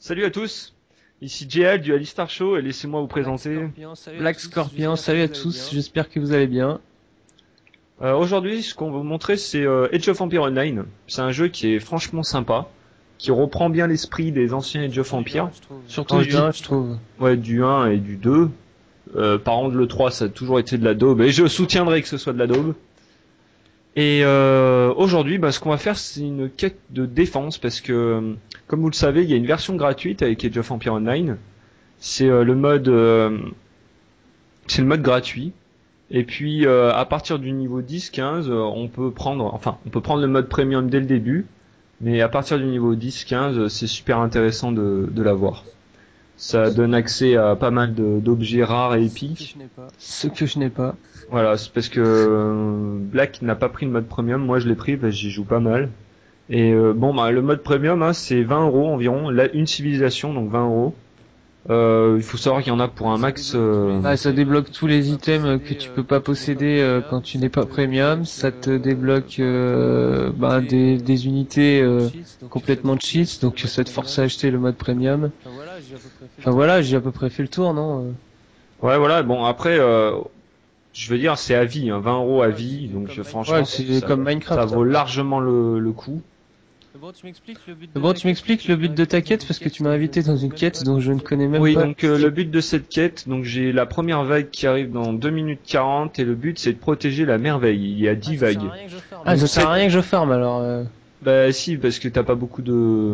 Salut à tous, ici JL du Alistar Show et laissez-moi vous présenter. Black Scorpion, salut à tous, j'espère que vous allez bien. Aujourd'hui, ce qu'on va vous montrer, c'est Age of Empires Online. C'est un jeu qui est franchement sympa, qui reprend bien l'esprit des anciens Age of Empires. Surtout Quand du 1, je trouve. Ouais, du 1 et du 2. Par contre, le 3, ça a toujours été de la daube, et je soutiendrai que ce soit de la daube. Et aujourd'hui, ce qu'on va faire, c'est une quête de défense, parce que, comme vous le savez, il y a une version gratuite avec Age of Empires Online. C'est c'est le mode gratuit. Et puis à partir du niveau 10-15, on peut prendre le mode premium dès le début, mais à partir du niveau 10-15, c'est super intéressant de l'avoir. Ça donne accès à pas mal d'objets rares et épiques. Ce que je n'ai pas. Voilà, c'est parce que Black n'a pas pris le mode premium, moi je l'ai pris parce que j'y joue pas mal. Et le mode premium, hein, c'est 20 € environ, une civilisation, donc 20 €. Il faut savoir qu'il y en a pour un max. Ça débloque tous les items que tu peux pas posséder quand tu n'es pas premium. Ça te débloque des unités complètement cheats, donc ça te force à acheter le mode premium. Enfin voilà, j'ai à peu près fait le tour, non? Ouais, voilà. Bon, après, je veux dire, c'est à vie, hein, 20 € à vie, donc franchement, Ouais, c'est comme Minecraft. ça vaut largement le coup. Bon, tu m'expliques le but de ta quête parce que tu m'as invité dans une quête dont je ne connais même Oui, pas. donc le but de cette quête, donc j'ai la première vague qui arrive dans 2 minutes 40 et le but c'est de protéger la merveille. Il y a 10 vagues. Ah, ça sert à rien que je farme alors. Bah si, parce que t'as pas beaucoup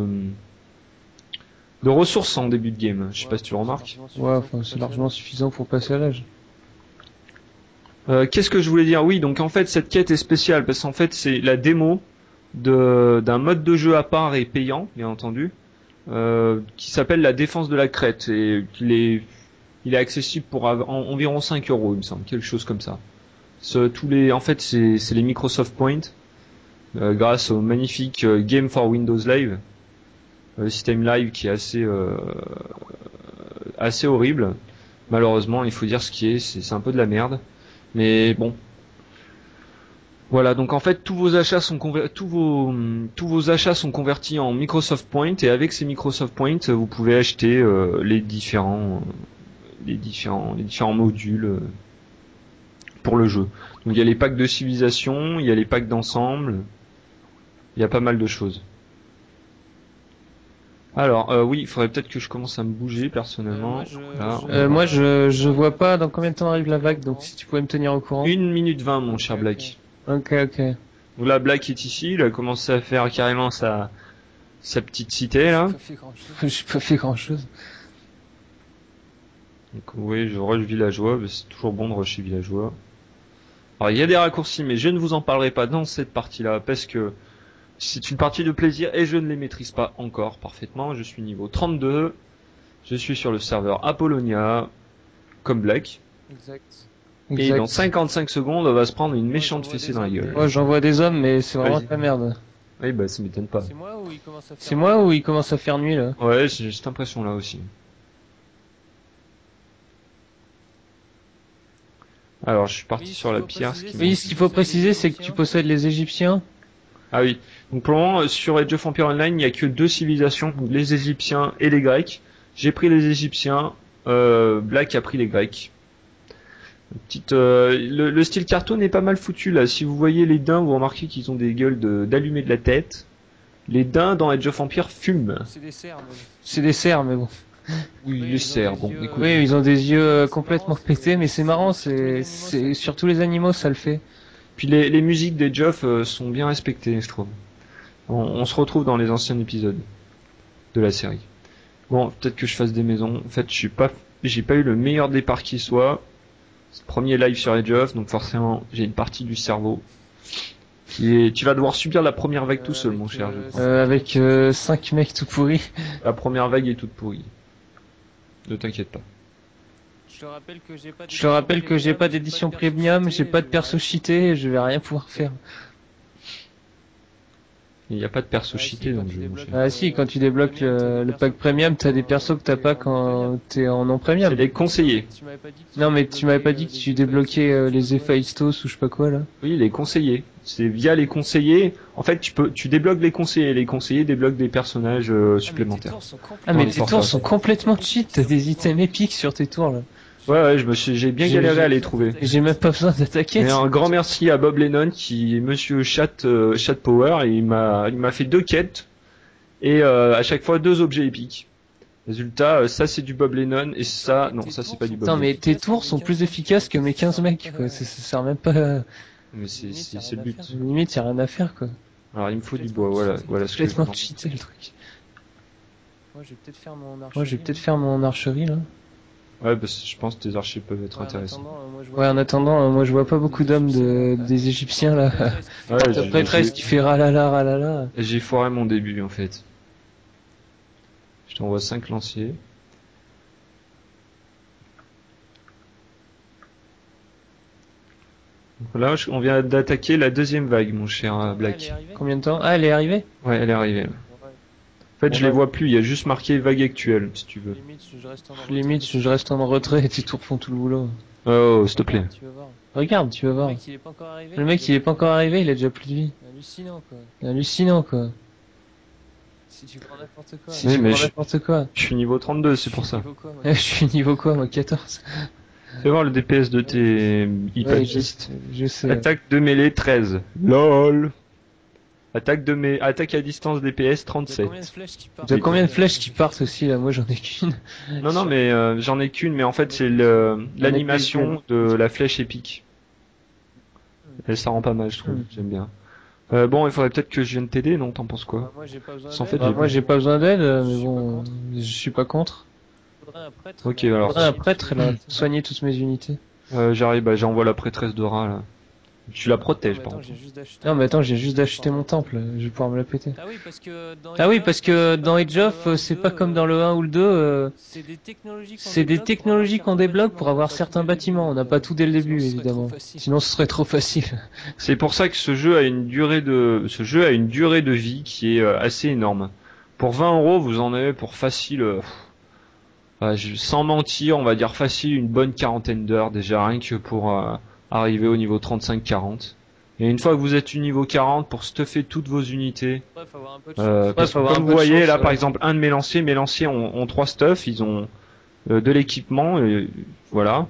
de ressources en début de game. Je sais pas si tu le remarques. Ouais, enfin, c'est largement suffisant pour passer à l'âge. Qu'est-ce que je voulais dire? Oui, donc en fait cette quête est spéciale parce qu'en fait c'est la démo d'un mode de jeu à part et payant, bien entendu, qui s'appelle la défense de la crête et il est accessible pour environ 5 €, il me semble, quelque chose comme ça. En fait c'est les Microsoft Points grâce au magnifique Game for Windows Live, système live qui est assez horrible. Malheureusement, il faut dire ce qui est, c'est un peu de la merde. Mais bon. Voilà, donc en fait tous vos achats sont convertis en Microsoft Points et avec ces Microsoft Points, vous pouvez acheter les différents modules pour le jeu. Donc il y a les packs de civilisation, il y a les packs d'ensemble, il y a pas mal de choses. Alors oui, il faudrait peut-être que je commence à me bouger personnellement. Moi je vois pas dans combien de temps arrive la vague, donc si tu pouvais me tenir au courant. 1 minute 20 mon cher Black. Ok. Donc là Black est ici, il a commencé à faire carrément sa petite cité là. J'ai pas fait grand chose. Donc oui, je rush villageois, mais c'est toujours bon de rusher villageois. Alors il y a des raccourcis, mais je ne vous en parlerai pas dans cette partie-là, parce que c'est une partie de plaisir et je ne les maîtrise pas encore parfaitement. Je suis niveau 32, je suis sur le serveur Apollonia, comme Black. Et dans 55 secondes, on va se prendre une méchante fessée dans la gueule. Ouais, j'envoie des hommes, mais c'est vraiment de la merde. Oui, ça m'étonne pas. C'est moi ou il commence à faire nuit là? Ouais, j'ai cette impression là aussi. Alors, je suis parti sur la pierre. Oui, ce qu'il faut préciser, c'est que tu possèdes les Égyptiens. Ah oui. Donc pour le moment, sur Age of Empires Online, il n'y a que 2 civilisations, les Égyptiens et les Grecs. J'ai pris les Égyptiens, Black a pris les Grecs. Le style cartoon est pas mal foutu là. Si vous voyez les daims, vous remarquez qu'ils ont des gueules d'allumés de la tête. Les daims dans Age of Empires fument. C'est des cerfs, mais bon. Oui, les cerfs, bon, écoute. Oui, ils ont des yeux complètement pétés, mais c'est marrant, c'est sur tous les animaux ça le fait. Puis les musiques des Joff sont bien respectées, je trouve. On se retrouve dans les anciens épisodes de la série. Bon, peut-être que je fasse des maisons. En fait, j'ai pas eu le meilleur départ qui soit. C'est le premier live sur Age of, donc forcément, j'ai une partie du cerveau. Et tu vas devoir subir la première vague tout seul, mon cher. Avec 5 mecs tout pourris. La première vague est toute pourrie. Ne t'inquiète pas. Je te rappelle que j'ai pas d'édition premium, j'ai pas de perso cheaté, je vais rien pouvoir faire. Il n'y a pas de perso cheaté dans le jeu, mon cher. Ah si, quand tu débloques le pack premium, t'as des persos que t'as pas quand t'es en non premium. C'est les conseillers. Non mais tu m'avais pas dit que tu débloquais les Héphaïstos ou je sais pas quoi là. Oui, les conseillers. C'est via les conseillers. En fait, tu débloques les conseillers. Les conseillers débloquent des personnages supplémentaires. Ah mais tes tours sont complètement cheat, t'as des items épiques sur tes tours là. Ouais, j'ai bien galéré à les trouver. J'ai même pas besoin d'attaquer. Et un grand merci à Bob Lennon qui est Monsieur Chat Power et il m'a fait 2 quêtes et à chaque fois 2 objets épiques. Résultat, ça c'est du Bob Lennon et ça non, ça c'est pas du Bob Lennon. Lennon. Mais tes tours sont plus efficaces que mes 15 mecs quoi, ça sert même pas. Mais c'est le but. Limite, y a rien à faire quoi. Alors il me faut du bois, voilà ce que je complètement cheaté le truc. Moi je vais peut-être faire mon archerie là. Ouais, parce que je pense que tes archers peuvent être intéressants. Ouais, en attendant, moi je vois pas beaucoup d'hommes des Égyptiens là. Ouais, la prêtresse qui fait ralala. J'ai foiré mon début en fait. Je t'envoie 5 lanciers. Donc là, on vient d'attaquer la 2e vague, mon cher Black. Combien de temps? Ah, elle est arrivée? Ouais, elle est arrivée. Là. En fait, je les vois plus, il y a juste marqué vague actuelle, si tu veux. Limite, je reste en retrait et tes tours font tout le boulot. Oh, s'il te plaît. Regarde, tu vas voir. Le mec, il est pas encore arrivé, il a déjà plus de vie. Hallucinant, quoi. Si tu prends n'importe quoi. N'importe quoi. Je suis niveau 32, c'est pour ça. Je suis niveau quoi, moi? 14. Fais voir le DPS de tes hypagistes. Je sais. Attaque de mêlée 13. LOL. Attaque à distance DPS 37. T'as combien de flèches qui partent aussi là? Moi j'en ai qu'une. Non mais j'en ai qu'une, mais en fait c'est l'animation de la flèche épique. Elle ça rend pas mal, je trouve. J'aime bien. Bon, il faudrait peut-être que je vienne t'aider, non? T'en penses quoi? Moi j'ai pas besoin d'aide, mais bon, je suis pas contre. Ok, alors. Un prêtre là, soigner toutes mes unités. J'arrive, j'envoie la prêtresse d'Aura là. Tu la protèges, par contre. Non, mais attends, j'ai juste d'acheter mon temple, je vais pouvoir me la péter. Ah oui, parce que dans Age of, c'est pas comme dans le 1 ou le 2, c'est des technologies qu'on débloque pour avoir certains bâtiments. On n'a pas tout dès le début, évidemment. Sinon, ce serait trop facile. C'est pour ça que ce jeu a une durée de vie qui est assez énorme. Pour 20 €, vous en avez pour facile, sans mentir, on va dire facile une bonne quarantaine d'heures déjà, rien que pour arriver au niveau 35-40. Et une fois que vous êtes au niveau 40, pour stuffer toutes vos unités, parce que comme vous voyez là par exemple un de mes lanciers ont 3 stuffs, ils ont de l'équipement, et voilà.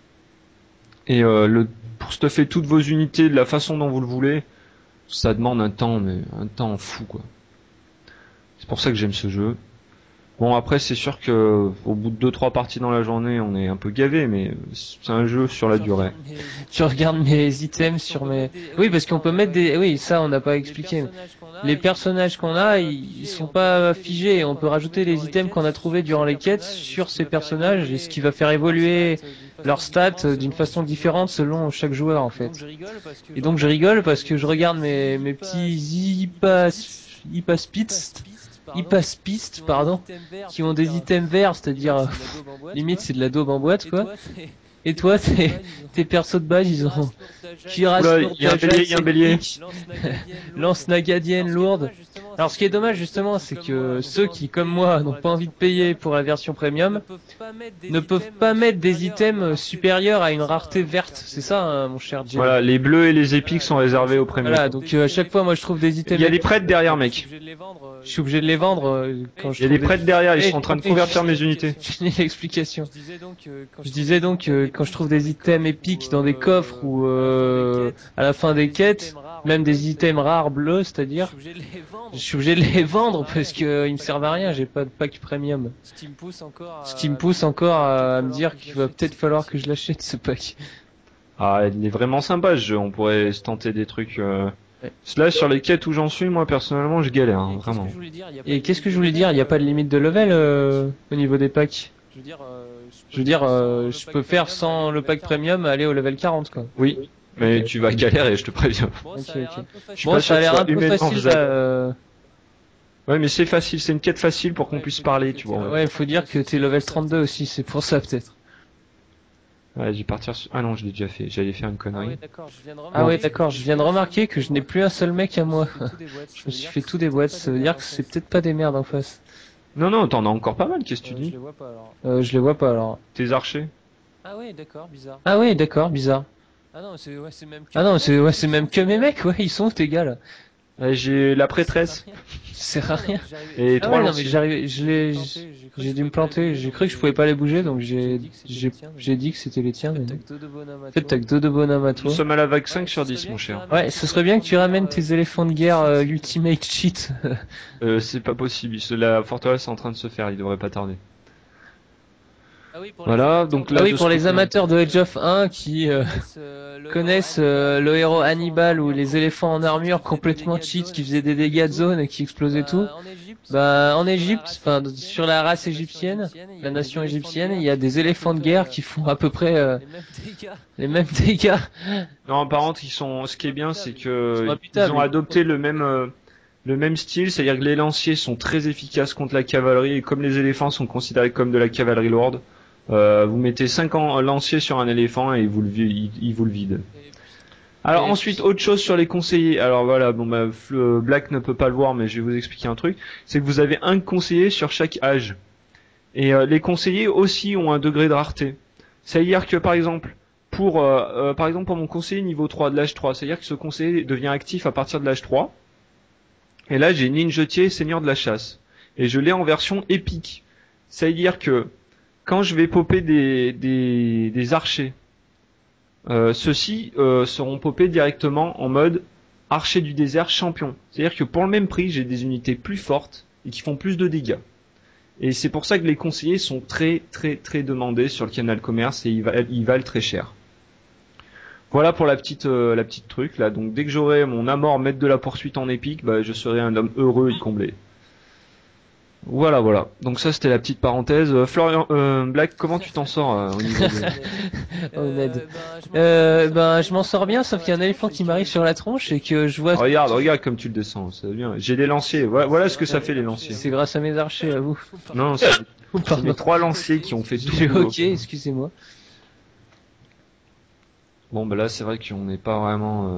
Et pour stuffer toutes vos unités de la façon dont vous le voulez, ça demande un temps fou quoi. C'est pour ça que j'aime ce jeu. Bon après c'est sûr que au bout de 2-3 parties dans la journée on est un peu gavé, mais c'est un jeu sur la durée. Tu regardes mes items sur mes... Oui parce qu'on peut mettre des... Oui ça on n'a pas expliqué. Les personnages qu'on a ils sont pas figés, on peut rajouter les items qu'on a trouvés durant les quêtes sur ces personnages, et ce qui va faire évoluer leurs stats d'une façon différente selon chaque joueur en fait. Et donc je rigole parce que je regarde mes petits Hypaspiste, pardon, qui ont des items verts, c'est-à-dire limite c'est de la daube en boîte quoi. Et toi tes persos de base ils ont cuirasse, il y a un bélier. Lance nagadienne lourde. Alors ce qui est dommage justement c'est que ceux qui comme moi n'ont pas envie de payer pour la version premium ne peuvent pas mettre des items supérieurs à une rareté verte, c'est ça hein, mon cher Jim. Voilà, les bleus et les épiques sont réservés aux premium. Voilà, donc à chaque fois moi je trouve des items. Il y a des prêtres derrière mec. Je suis obligé de les vendre quand je... Il y a des prêtres derrière, ils sont en train de convertir mes unités. Finis l'explication. Je disais donc quand je trouve des items épiques dans des coffres ou à la fin des quêtes, même des items rares bleus, c'est-à-dire, je suis obligé de les vendre parce que ils me servent à rien, j'ai pas de pack premium. Ce qui me pousse encore à me dire qu'il va peut-être falloir que je l'achète ce pack. Ah, il est vraiment sympa ce jeu, on pourrait se tenter des trucs... Là, sur les quêtes où j'en suis, moi personnellement, je galère, hein, vraiment. Et qu'est-ce que je voulais dire? Il n'y a pas de limite de level au niveau des packs? Je veux dire, je peux faire sans le pack premium aller au level 40 quoi. Oui, mais tu vas galérer, je te préviens. Bon, ça a l'air un peu facile. Ouais, mais c'est facile, c'est une quête facile pour qu'on puisse parler, tu vois. Ouais, il faut dire que t'es level 32 aussi, c'est pour ça peut-être. Ouais, j'ai partir sur... Ah non, je l'ai déjà fait. J'allais faire une Ah ouais, connerie. d'accord, je viens de Ah ouais, remarquer. d'accord, je viens de remarquer que je n'ai plus un seul mec à moi. Je me suis fait tout des boîtes, ça veut dire que c'est peut-être pas des merdes en face. Non, non, t'en as encore pas mal, qu'est-ce que tu Je dis? les vois pas alors. Je les vois pas alors. Tes archers? Ah ouais, d'accord, bizarre. Ah ouais, d'accord, bizarre. Ah non, c'est ouais, c'est même que. Ah non, c'est même que mes mecs, ouais, ils sont où tes gars là? J'ai la prêtresse. Ça sert à rien. Et Ah trois ouais, non, mais lanciers. j'arrive, j'ai dû me planter, j'ai cru que je pouvais pas les bouger, donc j'ai dit que c'était les tiens, mais non. En fait, t'as que deux de bonhomme à Nous toi. sommes à la vague 5 sur 10, mon cher. Ouais, ce serait bien que tu ramènes tes éléphants de guerre Ultimate Cheat. C'est pas possible. La forteresse est en train de se faire, il devrait pas tarder. Ah oui, pour Voilà, les donc Ah là, oui, de pour ce les côté-là. amateurs de Age of 1 qui connaissent le héros Hannibal ou les éléphants en armure complètement cheat qui faisaient des dégâts de zone et qui explosaient tout. Bah, en Égypte, enfin, sur la race égyptienne, la nation égyptienne, il y a des éléphants de guerre qui font à peu près les mêmes dégâts. les mêmes dégâts. Non, par contre, ce qui est bien, c'est que Ils sont ils imputables. ont adopté le même style, c'est-à-dire que les lanciers sont très efficaces contre la cavalerie et comme les éléphants sont considérés comme de la cavalerie lourde, vous mettez 5 lanciers sur un éléphant et il vous le vide. Alors Et ensuite, autre chose sur les conseillers. Alors voilà, bon bah Black ne peut pas le voir, mais je vais vous expliquer un truc. C'est que vous avez un conseiller sur chaque âge. Et les conseillers aussi ont un degré de rareté. C'est-à-dire que par exemple, pour mon conseiller niveau 3 de l'âge 3, c'est-à-dire que ce conseiller devient actif à partir de l'âge 3. Et là, j'ai ninjetier seigneur de la chasse. Et je l'ai en version épique. C'est-à-dire que quand je vais popper des archers, ceux-ci seront popés directement en mode archer du désert champion. C'est-à-dire que pour le même prix, j'ai des unités plus fortes et qui font plus de dégâts. Et c'est pour ça que les conseillers sont très très très demandés sur le canal commerce et ils valent très cher. Voilà pour la petite truc là. Donc dès que j'aurai mon Amor maître de la poursuite en épique, bah, je serai un homme heureux et comblé. Voilà, voilà. Donc ça c'était la petite parenthèse. Florian, Black, comment tu t'en sors au niveau de... Oh, Ned. Ben, Je m'en sors bien, sauf qu'il y a un éléphant qui m'arrive sur la tronche et que je vois. Regarde comme tu le descends, c'est bien. J'ai des lanciers. Voilà ce que ça fait les lanciers. C'est grâce à mes archers, à vous. Non, c'est Pardon. mes 3 lanciers qui ont fait tout. le boulot. Ok, excusez-moi. Bon, bah là c'est vrai qu'on n'est pas vraiment,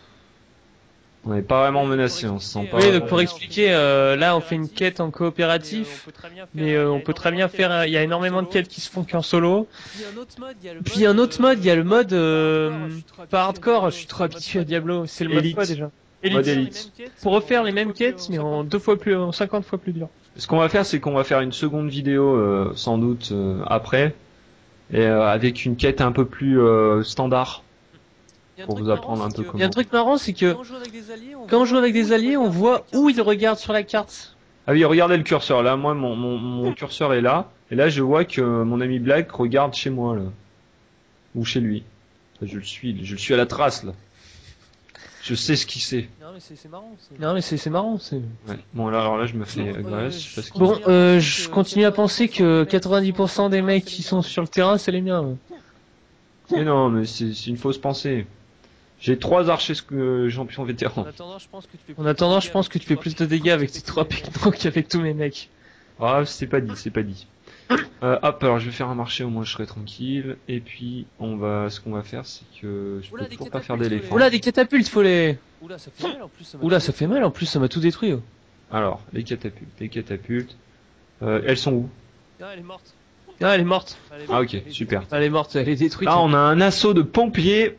menacé. On se sent pas. Oui, donc pour expliquer, là on fait une quête en coopératif, mais on peut très bien faire. Il y a énormément de quêtes qui se font qu'en solo. Puis un autre mode, il y a le mode pas hardcore. Je suis trop habitué à Diablo. C'est le mode Élite. quoi déjà? Mode élite. Pour refaire les mêmes quêtes, mais en 50 fois plus dur. Ce qu'on va faire, c'est qu'on va faire une seconde vidéo, sans doute après, et avec une quête un peu plus standard pour vous apprendre un peu Il y a comment. un truc marrant, c'est que quand on joue avec des alliés, on voit où ils regardent sur la carte. Ah oui, regardez le curseur. Là, moi, mon curseur est là, et là, je vois que mon ami Black regarde chez moi là, ou chez lui. Je le suis à la trace là. Je sais ce qu'il sait. Non mais c'est marrant. Non mais c'est marrant. Ouais. Bon, alors là, je me fais agresse parce que. Bon, je continue à penser que 90% des mecs qui sont sur le terrain, c'est les miens. Mais non, mais c'est une fausse pensée. J'ai 3 archers champions vétérans. En attendant, je pense que tu fais plus de dégâts avec tes 3 pecnos qu'avec tous mes mecs. Ah, c'est pas dit. Hop, alors je vais faire un marché, au moins je serai tranquille. Et puis, ce qu'on va faire, c'est que je peux toujours pas faire d'éléphant. Oula, des catapultes, faut les. Oula, ça fait mal en plus. Oula, ça fait mal en plus, ça m'a tout détruit. Oh. Alors, les catapultes. Elles sont où? Ah, elle est morte. Ah, elle est morte. Ah, ok, super. Elle est morte, elle est détruite. Là, on a un assaut de pompiers.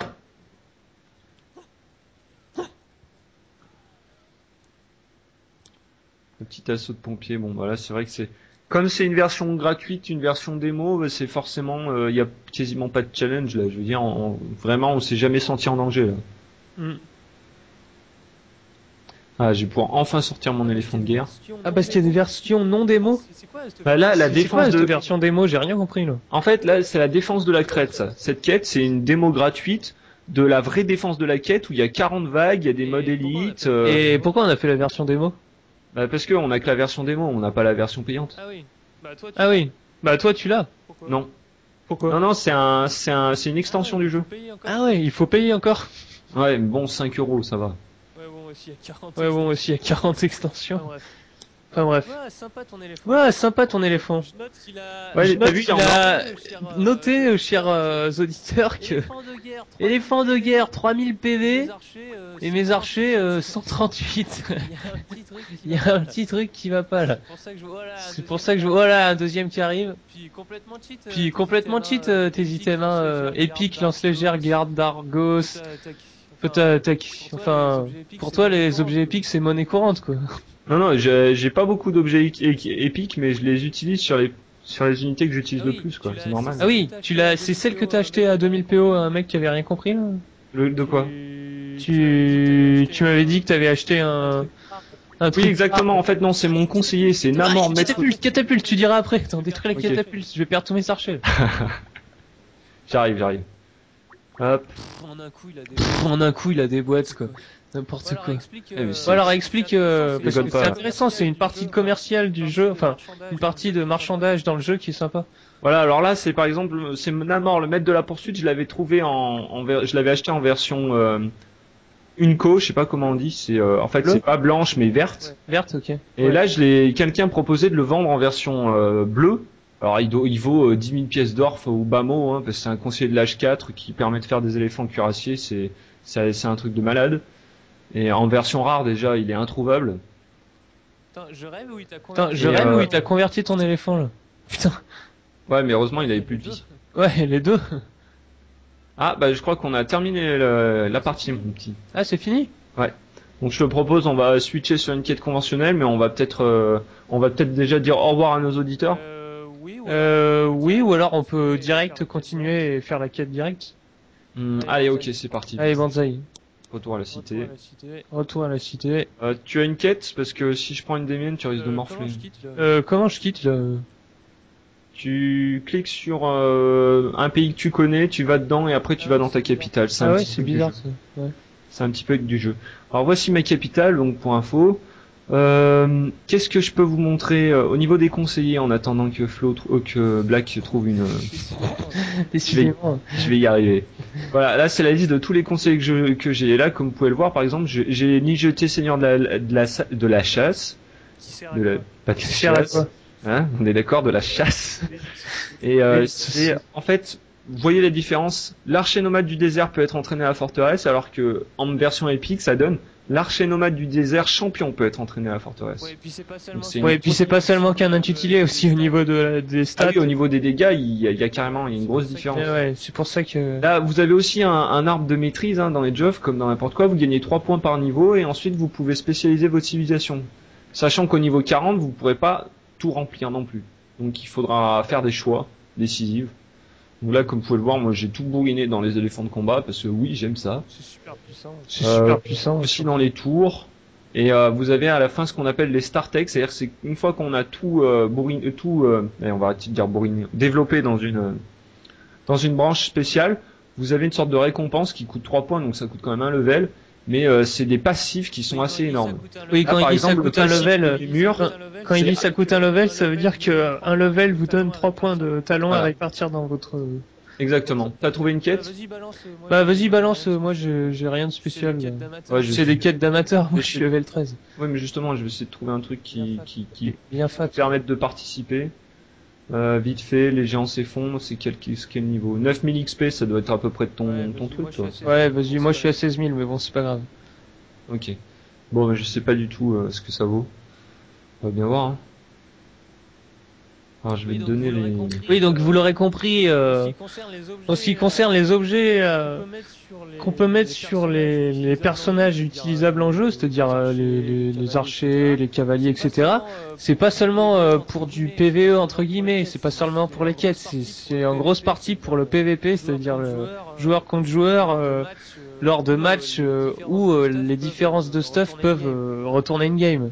Un petit assaut de pompiers. Bon, voilà, c'est vrai que c'est. Comme c'est une version gratuite, une version démo, bah, c'est forcément. Il y a quasiment pas de challenge là. Je veux dire, vraiment, on s'est jamais senti en danger là. Mm. Ah, je vais pouvoir enfin sortir mon éléphant de guerre. Ah, parce qu'il y a des versions non démo. Bah là, la C'est défense quoi, de. cette version démo, j'ai rien compris là. En fait, là, c'est la défense de la crête, ça. Cette quête, c'est une démo gratuite de la vraie défense de la quête où il y a 40 vagues, il y a des modes élites. Et pourquoi on a fait la version démo? Bah parce que on a que la version démo, on n'a pas la version payante. Ah oui. Ah oui. Bah toi tu l'as. Non. Pourquoi? Non, c'est une extension du jeu. Ah ouais, il faut payer encore. Ouais, mais bon, 5 € ça va. Ouais, bon, aussi, il y a 40. Ouais, bon, aussi, il y a 40 extensions. Ah, bref. Enfin bref. Ouais, sympa ton éléphant. Ouais, sympa ton éléphant. Je note qu'il a. Ouais, Je t'as note vu, qu'il il y en a cher, noté, chers auditeurs, que Éléphant de guerre, éléphant 3000 de guerre, 3000 PV, et mes archers, 138. Il y a un petit truc. Il y a un petit truc qui va pas là. C'est pour ça que je vois. C'est pour ça que je vois, voilà, un deuxième qui arrive. Puis complètement cheat. Tes items, épique, lance légère, garde d'Argos. Enfin, pour toi, les objets épiques, c'est monnaie courante, quoi. Non, j'ai pas beaucoup d'objets épiques, mais je les utilise sur les unités que j'utilise le plus, quoi. C'est normal. Ah oui, c'est celle que t'as acheté à 2000 PO à un mec qui avait rien compris, là. De quoi? Tu m'avais dit que t'avais acheté un Oui, truc. exactement. En fait, non, c'est mon conseiller, c'est Namor Maître. Catapulte, tu diras après. Attends, détruis la Ok. catapulte, je vais perdre tous mes archers. J'arrive. Hop. En un coup, il a des. En un coup, il a des boîtes, quoi. N'importe quoi. mais c'est- Bon, alors explique, parce déconne que pas. c'est intéressant, c'est une partie commerciale du jeu, enfin, une partie de marchandage dans le jeu qui est sympa. Voilà, alors là, c'est par exemple, c'est Namor, le maître de la poursuite, je l'avais trouvé je l'avais acheté en version Unco, je sais pas comment on dit, en fait, Bleu c'est pas blanche, mais verte. Verte, ok. Et là, quelqu'un proposait de le vendre en version bleue. Alors, il vaut 10 000 pièces d'or au bas mot, hein, parce que c'est un conseiller de l'âge 4 qui permet de faire des éléphants cuirassiers, c'est un truc de malade. Et en version rare, déjà, il est introuvable. Attends, je rêve où il t'a Putain, converti. je Et, rêve où il t'a converti ton éléphant, là. Putain. Ouais, mais heureusement, il avait plus de vie. Ouais, les deux. Ah, bah, je crois qu'on a terminé la partie, mon petit. Ah, c'est fini? Donc je te propose, on va switcher sur une quête conventionnelle, mais on va peut-être déjà dire au revoir à nos auditeurs. Oui, Oui, ou alors on peut direct continuer et faire la quête directe. Allez, ok, c'est parti. Allez, Banzai. Retour à la cité. Retour à la cité. Tu as une quête parce que si je prends une des miennes, tu risques de morfler. Comment je quitte, là? Tu cliques sur un pays que tu connais, tu vas dedans et après tu vas dans ta capitale. C'est un Ah ouais, petit c'est truc du bizarre, jeu. ça. Ouais. C'est un petit peu du jeu. Alors voici ma capitale, donc pour info. Qu'est-ce que je peux vous montrer au niveau des conseillers en attendant que Black trouve une. Décidément. Je vais y arriver. Voilà, là c'est la liste de tous les conseillers que j'ai. Et là, comme vous pouvez le voir, par exemple, j'ai ni jeté seigneur de la chasse, pas de Cher à chasse, quoi? hein, on est d'accord, de la chasse. Et c'est en fait, vous voyez la différence. L'archer nomade du désert peut être entraîné à la forteresse, alors que en version épique, ça donne l'archer nomade du désert champion peut être entraîné à la forteresse. Ouais, et puis c'est pas Donc, seulement. c'est Ouais, et puis c'est pas seulement qu'un intitulé, aussi au niveau des Ah stats. oui, au niveau des dégâts, il y a carrément une grosse différence. Ouais, c'est pour ça que. Là, vous avez aussi un arbre de maîtrise hein, dans les Age of, comme dans n'importe quoi. Vous gagnez 3 points par niveau et ensuite vous pouvez spécialiser votre civilisation. Sachant qu'au niveau 40, vous pourrez pas tout remplir non plus. Donc il faudra faire des choix décisifs. Donc là, comme vous pouvez le voir, moi j'ai tout bourriné dans les éléphants de combat parce que oui, j'aime ça. C'est super puissant. C'est super puissant. Aussi dans les tours. Et vous avez à la fin ce qu'on appelle les star techs, c'est-à-dire c'est une fois qu'on a tout on va dire bourriné, développé dans une branche spéciale, vous avez une sorte de récompense qui coûte 3 points, donc ça coûte quand même un level, mais c'est des passifs qui sont assez énormes. Oui, quand Là, par il dit ça exemple, coûte le un passif level, du mur, quand il dit ça coûte un level, ça veut dire que un level vous donne 3 points de talent Voilà. à répartir dans votre. Exactement. T'as trouvé une quête? Vas-y, balance. Bah vas-y balance, moi j'ai rien de spécial. Ouais, je- C'est des quêtes d'amateurs, moi je suis level 13. Ouais, mais justement, je vais essayer de trouver un truc qui Bien fat. permette de participer. Vite fait, les géants s'effondrent, c'est quel niveau? 9000 XP, ça doit être à peu près de ton truc, toi. Ouais, vas-y, moi je suis à 16 000, mais bon, c'est pas grave. Ok. Bon, bah, je sais pas du tout ce que ça vaut. On va bien voir. Hein. Alors, je vais te donner les. Oui, donc vous l'aurez compris, en ce qui concerne les objets qu'on peut mettre sur les personnages utilisables en jeu, c'est-à-dire les archers, les cavaliers, etc. C'est pas seulement pour du PVE entre guillemets, c'est pas seulement pour les quêtes, c'est en grosse partie pour le PVP, c'est-à-dire le joueur contre joueur lors de matchs où les différences de stuff peuvent retourner in game.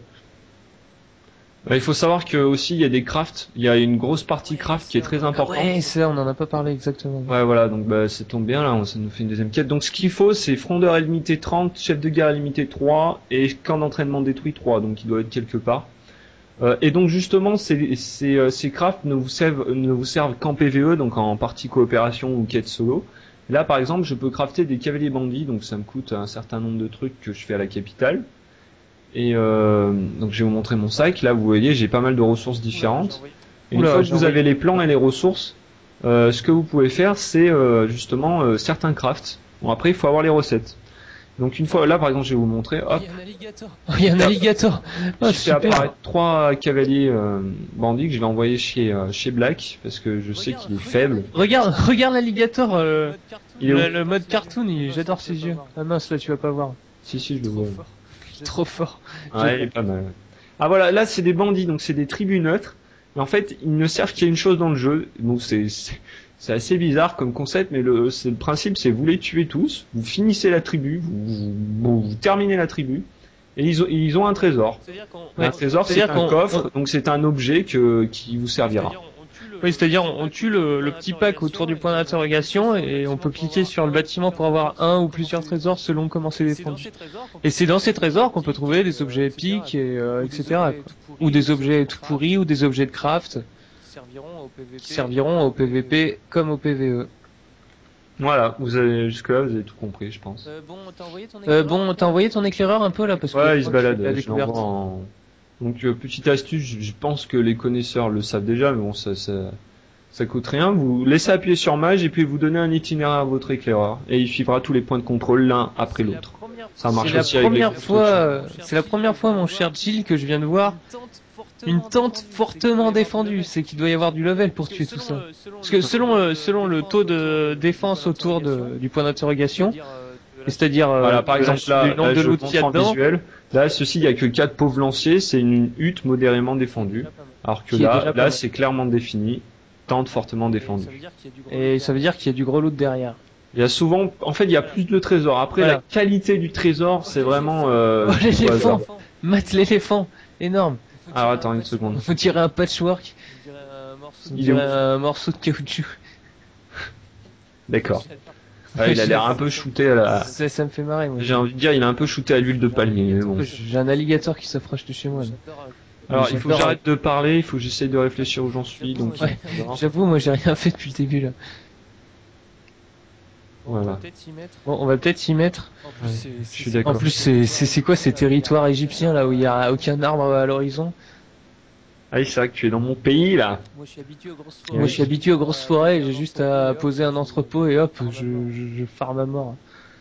Il faut savoir que aussi il y a des crafts, il y a une grosse partie craft qui est très importante. Ouais, ça, on en a pas parlé exactement. Ouais, voilà, donc bah, ça tombe bien là, ça nous fait une deuxième quête. Donc ce qu'il faut, c'est frondeur illimité 30, chef de guerre illimité 3 et camp d'entraînement détruit 3, donc il doit être quelque part. Et donc justement, ces crafts ne vous servent qu'en PVE, donc en partie coopération ou quête solo. Là, par exemple, je peux crafter des cavaliers bandits, donc ça me coûte un certain nombre de trucs que je fais à la capitale. Et donc je vais vous montrer mon sac. Là, vous voyez, j'ai pas mal de ressources différentes. Et une Oula, fois que j'ai vous envoyé. avez les plans et les ressources, ce que vous pouvez faire, c'est justement certains crafts. Bon, après, il faut avoir les recettes. Donc une fois, là par exemple, je vais vous montrer. Hop, Il y a un alligator. Il y a un alligator. Oh, j'ai fait super. apparaître 3 cavaliers bandits que je vais envoyer chez Black parce que je sais qu'il est faible. Regarde l'alligator. Il est où Le mode cartoon, j'adore ses yeux. Ah mince, là tu vas pas voir. Si, je le vois. Il est trop fort. Ouais, il est pas mal. Ah voilà, là c'est des bandits, donc c'est des tribus neutres. Et en fait, ils ne servent qu'à une chose dans le jeu. Donc c'est assez bizarre comme concept, mais le principe, c'est vous les tuez tous, vous finissez la tribu, vous terminez la tribu, et ils ont un trésor. Un trésor, c'est un coffre, donc c'est un objet qui vous servira. Oui, c'est-à-dire on tue le petit pack autour du point d'interrogation et on peut cliquer sur le bâtiment pour avoir un ou plusieurs trésors selon comment c'est défendu. Et c'est dans ces trésors qu'on peut trouver des objets épiques, etc. quoi. Ou des objets tout pourris, ou des objets de craft qui serviront au PVP comme au PVE. Voilà, jusque-là, vous avez tout compris, je pense. Bon, T'as envoyé ton éclaireur un peu là parce que Ouais, je il se crois que balade, tu l'as je découverte. l'envoie en... Donc, petite astuce, je pense que les connaisseurs le savent déjà, mais bon, ça coûte rien. Vous laissez appuyer sur Mage et puis vous donnez un itinéraire à votre éclaireur. Et il suivra tous les points de contrôle l'un après l'autre. Ça marche aussi avec les C'est la première fois, mon cher Jill, que je viens de voir une tente fortement défendue. C'est qu'il doit y avoir du level pour tuer tout ça. Parce que selon le taux de défense autour du point d'interrogation, c'est-à-dire Voilà, par exemple, le nombre là de je loot qu'il y a montre en dedans, visuel. Là, ceci, il y a que 4 pauvres lanciers, c'est une hutte modérément défendue. Alors que Qui est déjà là, pas mal. c'est clairement défini, tente fortement défendue. et ça veut dire qu'il y a du gros loot derrière. Il y a souvent, en fait, il y a plus de trésors. Après, Voilà. la qualité du trésor, c'est vraiment, Oh, au hasard. l'éléphant, Matt l'éléphant, énorme. Alors, attends une seconde. On dirait un patchwork, on Il est où dirait un morceau de caoutchouc. D'accord. Ouais, il a l'air un peu shooté à la, Ça me fait marrer, moi. j'ai envie de dire, il a un peu shooté à l'huile de palmier, mais bon. J'ai un alligator qui s'approche de chez moi. Là. Alors, il faut que J'adore. j'arrête de parler, il faut que j'essaye de réfléchir où j'en suis, donc. Ouais. J'avoue, moi j'ai rien fait depuis le début là. Voilà. Bon, on va peut-être s'y mettre. Ouais, je suis En d'accord. plus, c'est quoi ces territoires égyptiens là où il y a aucun arbre à l'horizon? Ah oui, c'est vrai que tu es dans mon pays, là. Moi je suis habitué aux grosses Moi je suis habitué aux grosses forêts, j'ai juste à poser un entrepôt et hop, je farme à mort.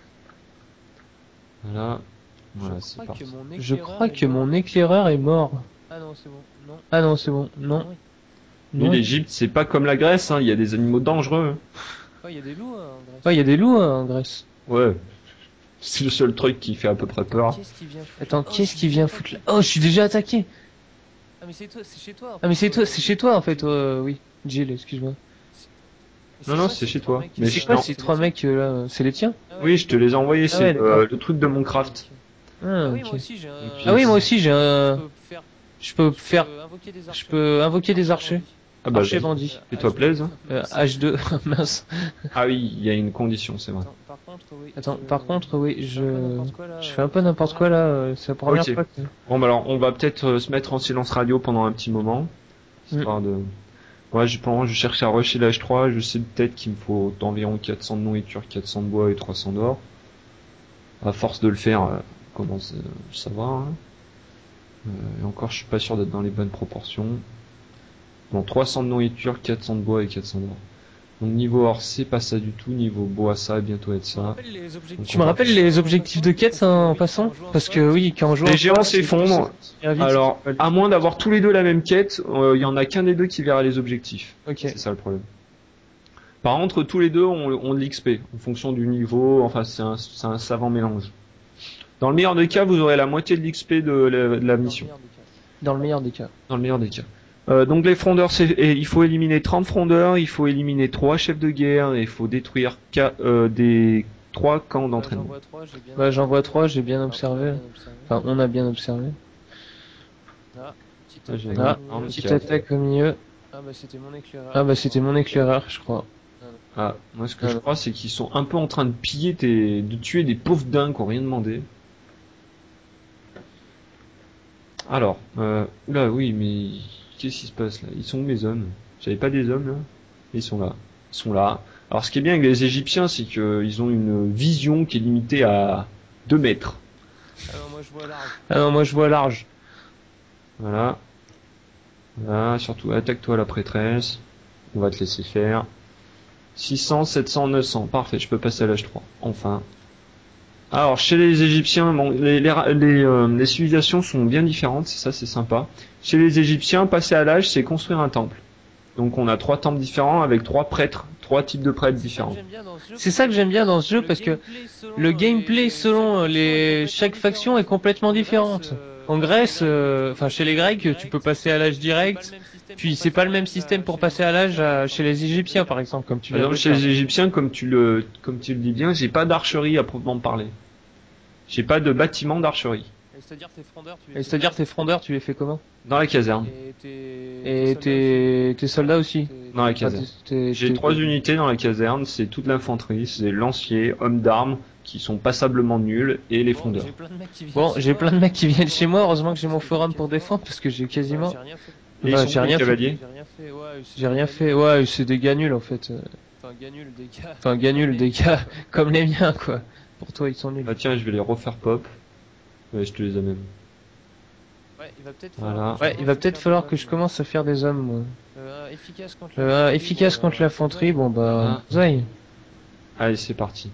Voilà. Voilà, c'est parti. Je crois que mon éclaireur est mort. Ah non, c'est bon. Non. Ah non, c'est bon, non. Mais Non. l'Égypte, c'est pas comme la Grèce, hein, il y a des animaux dangereux. Oh, il y a des loups en Grèce. Ouais, il y a des loups hein, en Grèce. Ouais. C'est le seul truc qui fait à peu près peur. Qu'est-ce qui vient foutre Attends, là qu'est-ce qui vient foutre là? Oh, je suis déjà attaqué. Ah mais c'est toi, c'est chez toi. en Ah mais fait. c'est chez toi en fait, oui. Jill, excuse-moi. Non, non, c'est chez toi. Mais Mais je c'est quoi non. ces trois mecs là? C'est les tiens? Ah ouais, Oui, je te les ai envoyés, Ah c'est ouais, d'accord. le truc de mon craft. Ah, oui, ok. moi aussi j'ai un. Ah oui, moi aussi j'ai un. Je peux faire. Je peux faire. Invoquer des archers. Je peux invoquer des archers. Ah bah, Archer bandit. fais-toi plaisir. H2, mince. Ah oui, il y a une condition, c'est vrai. Attends, par contre, oui. Je fais un peu n'importe quoi là, c'est la première Ok. fois que... Bon, bah alors, on va peut-être se mettre en silence radio pendant un petit moment. Histoire de... Ouais, pendant que je cherche à rusher l'âge 3, je sais peut-être qu'il me faut environ 400 de nourriture, 400 de bois et 300 d'or. À force de le faire, commence à savoir. Hein. Et encore, je suis pas sûr d'être dans les bonnes proportions. Bon, 300 de nourriture, 400 de bois et 400 d'or. Donc niveau or, c'est pas ça du tout. Niveau bois, ça va bientôt être ça. Tu me rappelles les objectifs de quête en passant? Parce que oui, quand on joue... Les géants s'effondrent. Vite. Alors, à moins d'avoir tous les deux la même quête, il y en a qu'un des deux qui verra les objectifs. Ok. C'est ça le problème. Par contre, tous les deux ont de l'XP en fonction du niveau. Enfin, c'est un savant mélange. Dans le meilleur des cas, vous aurez la moitié de l'XP de la mission. Dans le meilleur des cas. Dans le meilleur des cas. Donc les frondeurs, il faut éliminer 30 frondeurs, il faut éliminer 3 chefs de guerre et il faut détruire des 3 camps d'entraînement. Bah j'en vois 3, j'ai bien observé. Enfin, on a bien observé. Ah, un petite petit attaque au milieu. Ah bah c'était mon éclaireur. Ah bah c'était mon éclaireur, je crois. Ah, moi ce que je crois c'est qu'ils sont un peu en train de piller de tuer des pauvres dingues qui ont rien demandé. Alors, là oui mais qu'est-ce qui se passe là? Ils sont où mes hommes? J'avais pas des hommes là? Ils sont là. Ils sont là. Alors ce qui est bien avec les Égyptiens c'est qu'ils ont une vision qui est limitée à 2 mètres. Alors moi moi je vois large. Ah non, moi je vois large. Voilà. Voilà, surtout attaque-toi à la prêtresse. On va te laisser faire. 600, 700, 900. Parfait, je peux passer à l'âge 3. Enfin. Alors, chez les Égyptiens, bon, les civilisations sont bien différentes, c'est ça, c'est sympa. Chez les Égyptiens, passer à l'âge, c'est construire un temple. Donc on a 3 temples différents avec 3 prêtres, 3 types de prêtres différents. C'est ça que j'aime bien dans ce jeu parce que le gameplay selon chaque faction est complètement différente. En Grèce, enfin chez les Grecs, tu peux passer à l'âge direct. Puis c'est pas le même système pour passer à l'âge chez les Égyptiens par exemple, comme tu viens de Chez le les faire. Égyptiens, comme tu le dis bien, j'ai pas d'archerie à proprement parler. J'ai pas de bâtiment d'archerie. C'est-à-dire tes frondeurs, Et c'est-à-dire tes frondeurs, tu les fais comment? Dans la caserne. Et tes soldats aussi? Dans la Enfin, caserne. J'ai 3 unités dans la caserne, c'est toute l'infanterie, c'est lanciers, hommes d'armes, qui sont passablement nuls, et les frondeurs. Bon, j'ai plein de mecs qui viennent chez moi, heureusement que j'ai mon forum pour défendre, parce que j'ai quasiment... Et Bah, ils sont j'ai rien fait. cavaliers. J'ai rien fait, ouais, c'est des gars nuls en fait. Enfin, gars nul, des gars. Enfin, gars nuls, des gars comme les miens quoi. Pour toi, ils sont nuls. Bah tiens, je vais les refaire pop. Ouais, je te les amène. Ouais, il va peut-être Voilà. Ouais, il va peut-être falloir que je commence à faire des hommes, moi. efficace contre Efficace contre l'infanterie, bon bah, zaï. Allez, c'est parti.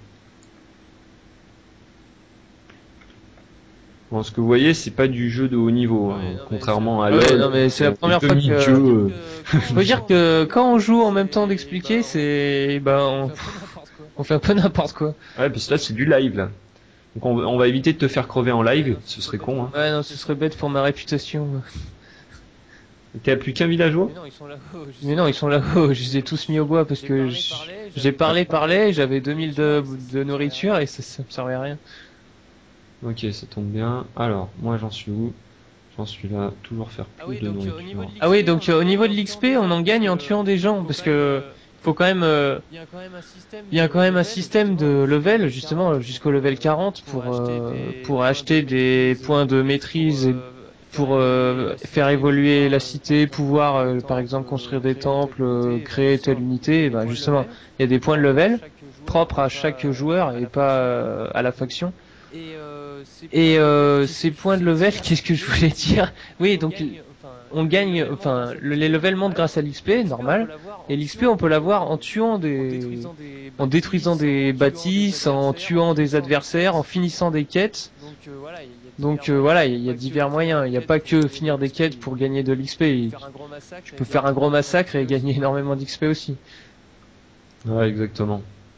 Bon, ce que vous voyez, c'est pas du jeu de haut niveau, hein, Ouais, non, mais contrairement à Ah ouais, LoL. non, mais c'est la première fois que- demi-dieu, Faut dire que quand on joue en même temps d'expliquer, c'est... Bah, on fait un peu n'importe quoi. Ouais, parce que là, c'est du live, là. Donc on va éviter de te faire crever en live, ce serait con, hein. Ouais, non, ce serait bête pour ma réputation. T'as plus qu'un villageois? Mais non, ils sont là-haut. Mais non, ils sont là-haut, je les ai tous mis au bois parce que j'ai parlé, j'avais 2000 de nourriture et ça me servait à rien. Ok, ça tombe bien. Alors, moi j'en suis où? J'en suis là, toujours faire Ah plus oui, de donc nourriture. au niveau de l'XP, Ah oui, donc au niveau de l'XP, on en gagne en tuant des gens parce que faut quand même il y a quand même un système. il y a quand même un système de level justement jusqu'au level 40 pour acheter des points de maîtrise et pour faire évoluer la cité, pouvoir par exemple construire des temples, créer telle unité, et ben justement, il y a des points de level propres à chaque joueur et pas à la faction. Et ces points de level, qu'est-ce que je voulais dire? Oui, donc on gagne, enfin, les levels montent grâce à l'XP, normal. Et l'XP, on peut l'avoir en tuant en détruisant des bâtisses, en tuant des adversaires, en finissant des quêtes. Donc voilà, il y a divers moyens. Il n'y a pas que finir des quêtes pour gagner de l'XP. Tu peux faire un gros massacre et gagner énormément d'XP aussi. Ouais, exactement.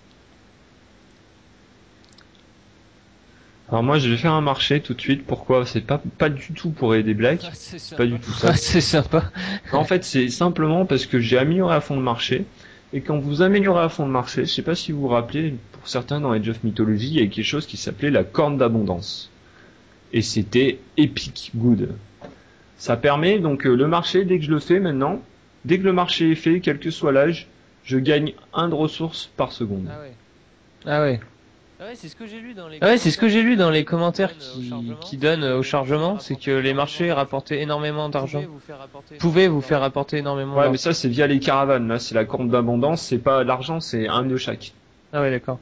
Alors moi je vais faire un marché tout de suite, pourquoi? C'est pas du tout pour aider Black, c'est pas du tout ça. Ah, c'est sympa. En fait c'est simplement parce que j'ai amélioré à fond le marché, et quand vous améliorez à fond le marché, je sais pas si vous vous rappelez, pour certains dans Age of Mythology, il y avait quelque chose qui s'appelait la corne d'abondance. Et c'était epic good. Ça permet donc le marché, dès que je le fais maintenant, dès que le marché est fait, quel que soit l'âge, je gagne 1 de ressources par seconde. Ah ouais. Ah ouais. Ah ouais, c'est ce que j'ai lu dans les. Ah ouais, c'est ce que j'ai lu dans les commentaires qui donnent au chargement, c'est que les marchés rapportaient énormément d'argent. Pouvaient vous faire rapporter énormément Ouais, d'argent. mais ça c'est via les caravanes, là c'est la corne d'abondance, c'est pas l'argent, c'est un de chaque. Ah ouais, d'accord.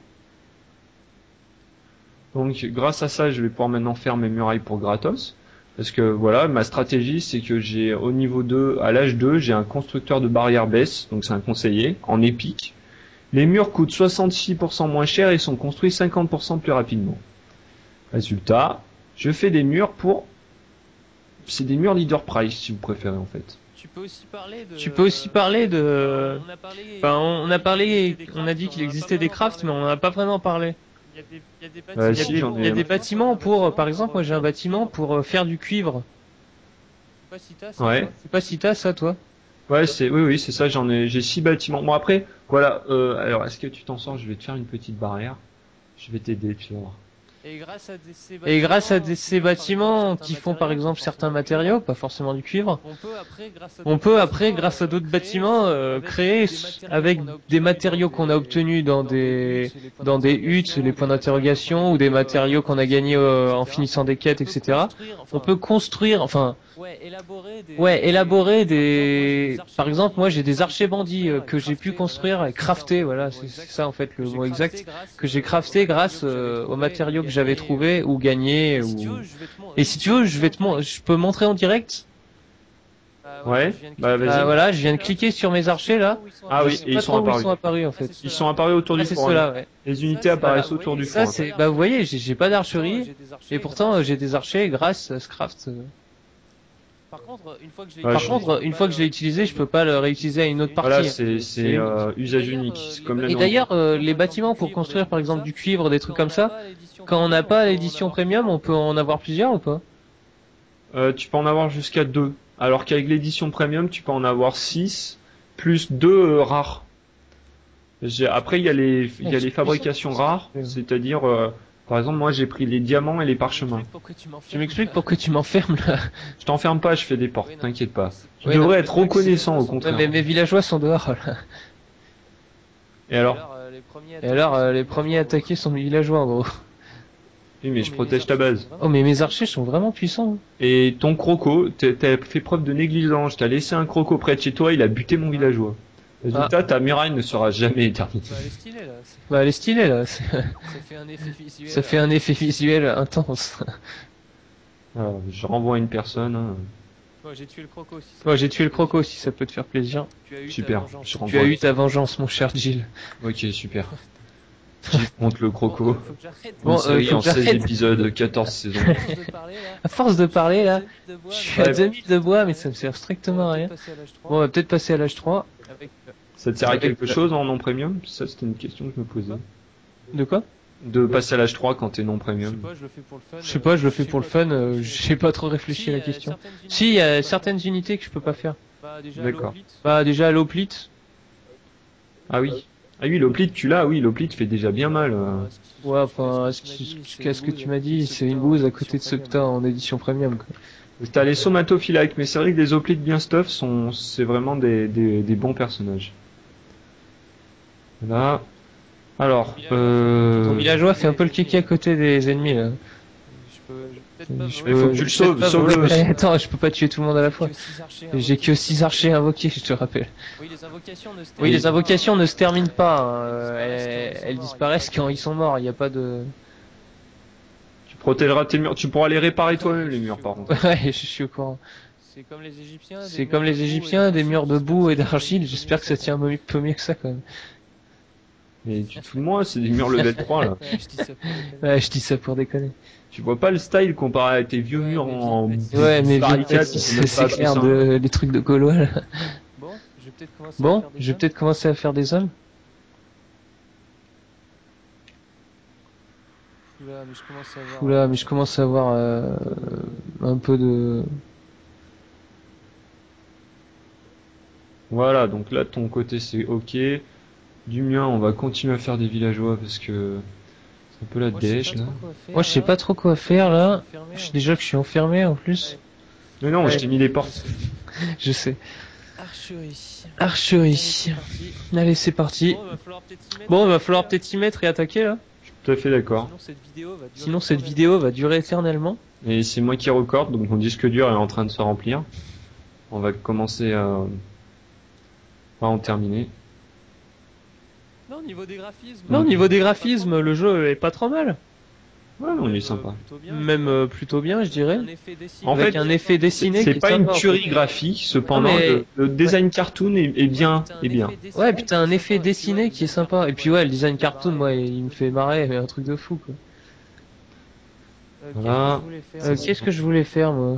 Donc grâce à ça, je vais pouvoir maintenant faire mes murailles pour gratos. Parce que voilà, ma stratégie c'est que j'ai au niveau 2, à l'âge 2, j'ai un constructeur de barrières baisse, donc c'est un conseiller, en épique. Les murs coûtent 66% moins cher et sont construits 50% plus rapidement. Résultat, je fais des murs pour... C'est des murs leader price si vous préférez en fait. Tu peux aussi parler de... Enfin, on a dit qu'il existait des crafts, mais on n'en a pas vraiment parlé. Il y a des Ouais, bâtiments. si, j'en ai Il y a un. des bâtiments pour, par exemple, moi j'ai un bâtiment pour faire du cuivre. Je sais pas si t'as ça, Ouais. toi. Je sais pas si t'as ça, toi. Ouais, oui, c'est ça, j'ai 6 bâtiments. Bon après, voilà, alors est-ce que tu t'en sors? Je vais te faire une petite barrière. Je vais t'aider, tu vas voir. Et grâce à ces bâtiments qui font par exemple certains matériaux, pas forcément du cuivre, on peut après, grâce à d'autres bâtiments, créer avec des matériaux qu'on a obtenus dans des huttes, les points d'interrogation, ou des matériaux qu'on a gagnés en finissant des quêtes, etc. On peut construire, enfin, élaborer des... Par exemple, moi j'ai des archers bandits que j'ai pu construire et crafter, voilà, c'est ça en fait le mot exact, que j'ai crafté grâce aux matériaux que j'avais trouvé ou gagné. Si tu Ou... veux, je vais te Et si tu veux, je peux montrer en direct. Ouais, bah, vas-y. Voilà, je viens de cliquer sur mes archers là. Ah Je oui, sais et pas ils sont trop où apparus. ils sont apparus en fait. Ils sont apparus autour Ah, du c'est front. ceux-là, ouais. Les unités apparaissent autour du Ça front. c'est, bah vous voyez, j'ai pas d'archerie et pourtant j'ai des archers grâce à Scraft. Par contre, une fois que je l'ai Ouais, Par je- contre, une fois que je l'ai utilisé, je peux pas le réutiliser à une autre partie. Voilà, c'est usage unique. C'est comme la Et nourriture. d'ailleurs, les bâtiments pour construire par exemple du cuivre, des trucs comme ça, quand on n'a pas l'édition premium, on peut en avoir plusieurs ou pas? Tu peux en avoir jusqu'à 2. Alors qu'avec l'édition premium, tu peux en avoir 6 plus 2 rares. Après, il y a les fabrications rares, c'est-à-dire, par exemple, moi j'ai pris les diamants et les parchemins. Tu m'expliques pourquoi tu m'enfermes là? Je t'enferme pas, je fais des portes, t'inquiète pas. Tu Ouais, devrais non, être reconnaissant au contraire. Mais mes villageois sont dehors là. Et alors? Et alors, les premiers attaqués sont mes villageois en gros. Oui, mais je protège ta base. Oh, mais mes archers sont vraiment puissants. Et ton croco, t'as fait preuve de négligence, t'as laissé un croco près de chez toi, il a buté mon villageois. Résultat, ta muraille ne sera jamais terminée. Bah, elle est stylée là. Bah, elle est stylée là. Ça fait un effet visuel. Ça fait un effet visuel intense. Alors, je renvoie une personne. Hein. Moi j'ai tué le croco aussi. Moi, j'ai tué le croco si ça peut te faire plaisir. Tu as eu ta Super, vengeance. je Tu renvoie. as eu ta vengeance, mon cher Jill. Ok, super. Qui compte le croco? Faut que j'arrête. Bon, Une série faut en que j'arrête. 16 épisodes, 14 saisons. De parler, là. À force de parler là, De bois, je suis mais- à 2000 de bois, mais ça me sert strictement à rien. passer à l'âge 3 Bon, on va peut-être passer à l'âge 3. avec Ça te sert à Avec quelque le- chose en non premium? Ça, c'était une question que je me posais. De quoi? De passer à l'âge 3 quand t'es non je sais premium. pas, je le fais pour le fun. Je sais pas, je le fais pour le fun, j'ai pas trop réfléchi à la question. Si, il y a certaines unités que je peux pas faire. Bah, déjà, D'accord. Bah, déjà, l'Hoplite. Ah oui. Ah oui, l'hoplite, tu l'as, oui, l'hoplite fait déjà bien mal. Ouais, enfin, qu'est-ce que tu m'as dit? C'est une bouse à côté de ce que t'as en édition premium, quoi. T'as les somatophylaques, mais c'est vrai que les hoplites bien stuff c'est vraiment des bons personnages. Là. Alors, Ton villageois fait un peu le kiki à côté des ennemis, là. Mais faut que tu le sauves, sauve-le. Eh, attends, je peux pas tuer tout le monde à la fois. J'ai que 6 archers invoqués, je te rappelle. Oui, les invocations ne se Oui, les invocations ne se terminent pas, hein. Elles disparaissent quand ils sont morts, il n'y a pas de... Tu protégeras tes murs, tu pourras les réparer toi-même les murs par contre. Ouais, je suis au courant. C'est comme les Égyptiens. C'est comme les Égyptiens, des murs de boue et d'argile, j'espère que ça tient un peu mieux que ça quand même. Mais tu te fous de moi, c'est des murs level 3 là. Ouais, je dis ça pour déconner. Ouais, je dis ça pour déconner. Tu vois pas le style comparé à tes vieux murs en Ouais, mais barricade, c'est clair, les trucs de Gaulois là. Bon, je vais peut-être commencer Bon, à faire des je vais peut-être commencer à faire des hommes. Oula, mais je commence à avoir... Oula, mais je commence à avoir un peu de... Voilà, donc là de ton côté c'est ok. Du mien, on va continuer à faire des villageois parce que c'est un peu la Moi, je sais dèche pas là. trop quoi faire, Moi, je sais là. pas trop quoi faire là. Fermé, Je hein. sais déjà que je suis enfermé en plus. Mais non, Ouais. je t'ai mis les portes. Je sais. Archerie. Archerie. Allez, c'est parti. Bon, va falloir peut-être s'y mettre. Bon, il va falloir peut-être s'y mettre et attaquer là. Tout à fait d'accord. Sinon, cette vidéo va durer Sinon, cette vidéo va durer éternellement. Et c'est moi qui recorde, donc mon disque dur est en train de se remplir. On va commencer à en terminer. Non, niveau des graphismes. Non, au niveau des graphismes, le jeu est pas trop mal. Ouais, non, il est sympa. Même plutôt bien, je dirais. En Avec fait, un effet dessiné. C'est qui est pas une sympa. tuerie graphique, cependant Non, mais- le design cartoon est bien, est bien. Ouais, puis t'as un effet dessiné qui est sympa. Et puis ouais, le design cartoon, moi, il me fait marrer, mais un truc de fou quoi. Voilà. Qu'est-ce que je voulais faire moi?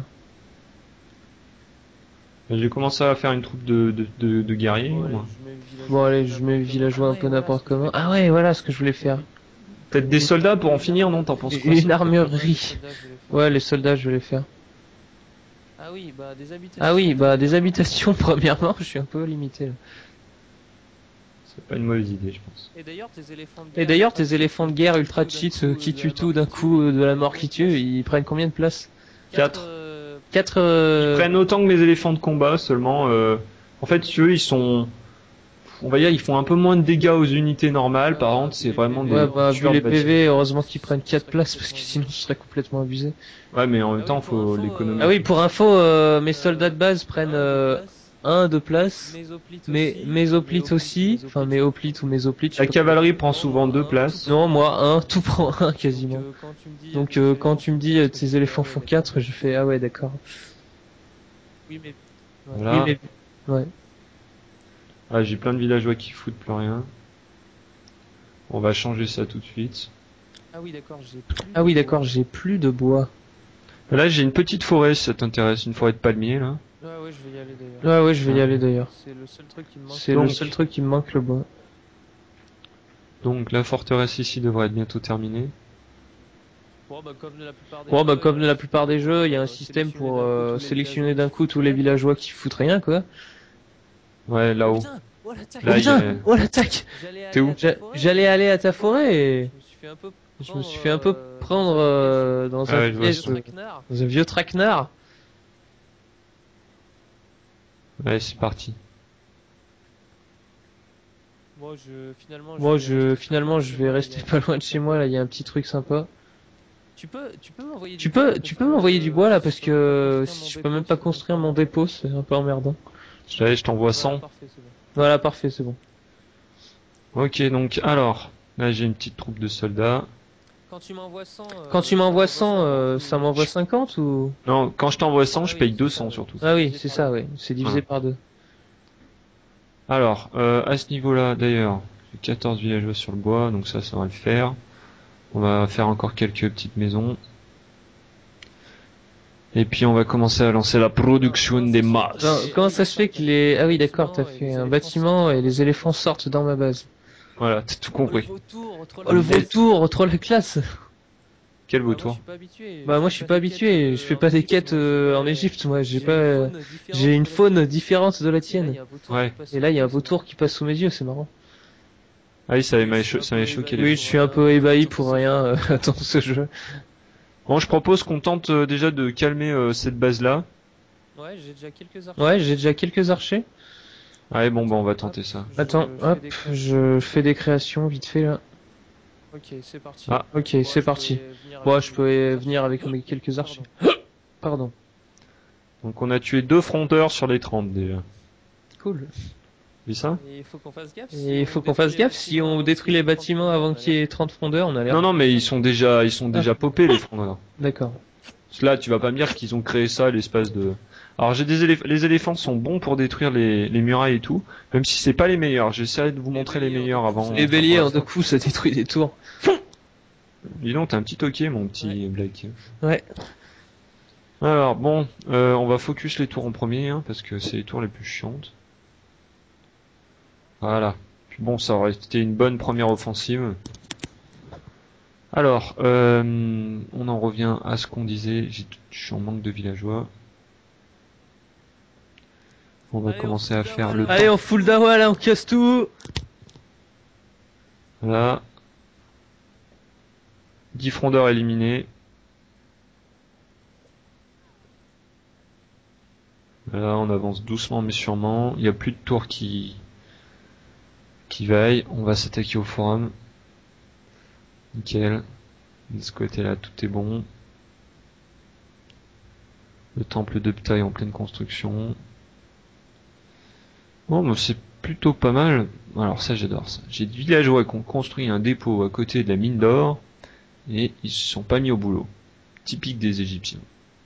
J'ai commencé à faire une troupe de guerriers. moi. Bon allez, je mets villageois un peu n'importe comment. Ah ouais, voilà ce que je voulais faire. Peut-être des soldats pour en finir, non? T'en penses quoi? Une armurerie. Ouais, les soldats, je vais les faire. Ah oui, bah des habitations. Ah oui, bah des habitations, premièrement, je suis un peu limité là. C'est pas une mauvaise idée, je pense. Et d'ailleurs, tes éléphants de guerre. Et d'ailleurs, tes éléphants de guerre ultra cheats qui tuent tout d'un coup, de la mort qui tue, ils prennent combien de place? 4. 4 Ils prennent autant que les éléphants de combat, seulement. En fait, si eux, ils sont. On va dire, ils font un peu moins de dégâts aux unités normales. Par contre, c'est vraiment des. Ouais, bah, vu tueurs les de bâtiments. PV, heureusement qu'ils prennent 4 places, parce que sinon ce serait complètement abusé. Ouais, mais en même temps, faut l'économiser. Ah oui, pour info, mes soldats de base prennent 1 de place. Mésoplite aussi. Enfin, méoplite ou mésoplite. je La sais pas. cavalerie prend souvent 2 places. Non, moi, 1, tout prend 1 quasiment. Donc, Quand tu me dis tes éléphants font 4, je fais ah ouais, d'accord. Oui, mais. Voilà. Oui, mais- Ouais. Ah, j'ai plein de villageois qui foutent plus rien. On va changer ça tout de suite. Ah oui, d'accord, Ah oui, d'accord, j'ai plus de bois. Là, j'ai une petite forêt, si ça t'intéresse, une forêt de palmiers, là. Ouais, je vais y aller d'ailleurs. Ouais, ouais, je vais y aller d'ailleurs. C'est le seul truc qui me manque. C'est Donc- le seul truc qui me manque, le bois. Donc, la forteresse ici devrait être bientôt terminée. Bon, bah, comme la plupart des Bon, bah, jeux, comme la plupart des jeux, il y a un système pour sélectionner d'un coup tous les villageois qui foutent rien, quoi. Ouais, là-haut. Putain, oh l'attaque. Là, Oh il y a- putain, oh l'attaque! T'es où? J'allais aller à ta forêt et Je me suis fait un peu prendre dans Ah un ouais, je vois piège, ça. dans un vieux traquenard. Ouais, c'est parti. Finalement, je vais rester pas loin de chez moi. Là, il y a un petit truc sympa. Tu peux m'envoyer Tu peux m'envoyer du bois là parce que si je peux même pas construire mon dépôt, c'est un peu emmerdant. Allez, je t'envoie 100. Voilà, parfait, c'est bon. Ok, donc, alors. Là, j'ai une petite troupe de soldats. Quand tu m'envoies 100, Quand tu m'envoies 100, ça m'envoie 50 ou? Non, quand je t'envoie 100, je paye 200 surtout. Ah oui, c'est ça, ouais. C'est divisé par 2. Alors, à ce niveau-là, d'ailleurs, j'ai 14 villageois sur le bois, donc ça va le faire. On va faire encore quelques petites maisons. Et puis on va commencer à lancer la production des masses. Comment ça se fait que les... Ah oui, d'accord, t'as fait un bâtiment et les éléphants sortent dans ma base. Voilà, t'as tout compris. Oh, le vautour, trop la classe! Quel vautour? Bah moi je suis pas habitué, je fais pas des quêtes en Égypte, moi j'ai une faune différente de la tienne. Ouais. Et là il y a un vautour qui passe sous mes yeux, c'est marrant. Ah oui, ça m'avait choqué. les Oui, gens. je suis un peu ébahi pour rien dans ce jeu. Bon, je propose qu'on tente déjà de calmer cette base-là. Ouais, j'ai déjà quelques archers. Ouais, j'ai déjà quelques archers. Allez, bon, bah on va tenter ça. Attends, hop, je fais des créations vite fait là. Ok, c'est parti. Ah. Ok, c'est parti. Bon, je peux venir avec mes quelques archers. Pardon. Donc on a tué 2 fronteurs sur les 30 déjà. Cool. Vu ça? Et il faut qu'on fasse gaffe. Et il faut qu'on fasse gaffe, si on détruit les bâtiments avant qu'il y ait 30 frondeurs, on a l'air... Non, non, mais ils sont déjà popés les frondeurs. D'accord. Là, tu vas pas me dire qu'ils ont créé ça à l'espace de... Alors j'ai les éléphants sont bons pour détruire les murailles et tout, même si c'est pas les meilleurs. J'essaierai de vous montrer les meilleurs avant. Les béliers, en 2 coups, ça détruit des tours. Dis donc, t'as un petit toqué, mon petit Blake. Ouais. Alors bon, on va focus les tours en premier, hein, parce que c'est les tours les plus chiantes. Voilà. Puis bon, ça aurait été une bonne première offensive. Alors, on en revient à ce qu'on disait. Je suis en manque de villageois. On va commencer à faire le Allez, on fout le dawa là, on casse tout. Voilà. 10 frondeurs éliminés. Voilà, on avance doucement mais sûrement. Il n'y a plus de tours qui vaillent. On va s'attaquer au forum. Nickel. De ce côté-là, tout est bon. Le temple de Ptah est en pleine construction. Bon, mais c'est plutôt pas mal. Alors ça, j'adore ça. J'ai des villageois qui ont construit un dépôt à côté de la mine d'or et ils se sont pas mis au boulot. Typique des Égyptiens.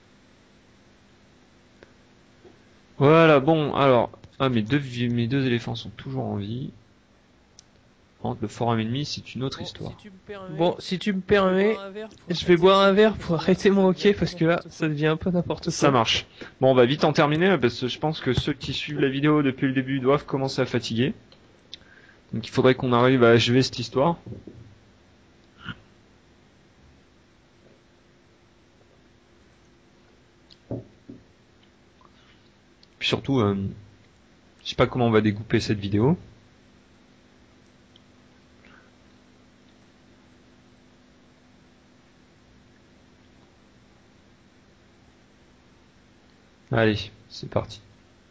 Voilà, bon, alors... Ah, mes deux éléphants sont toujours en vie. Le forum ennemi, c'est une autre histoire. Bon, si tu me permets, je vais boire un verre pour arrêter mon hockey parce que là, ça devient un peu n'importe quoi. Ça marche. Bon, on va vite en terminer parce que je pense que ceux qui suivent la vidéo depuis le début doivent commencer à fatiguer. Donc il faudrait qu'on arrive à achever cette histoire. Puis surtout, je sais pas comment on va découper cette vidéo. Allez, c'est parti.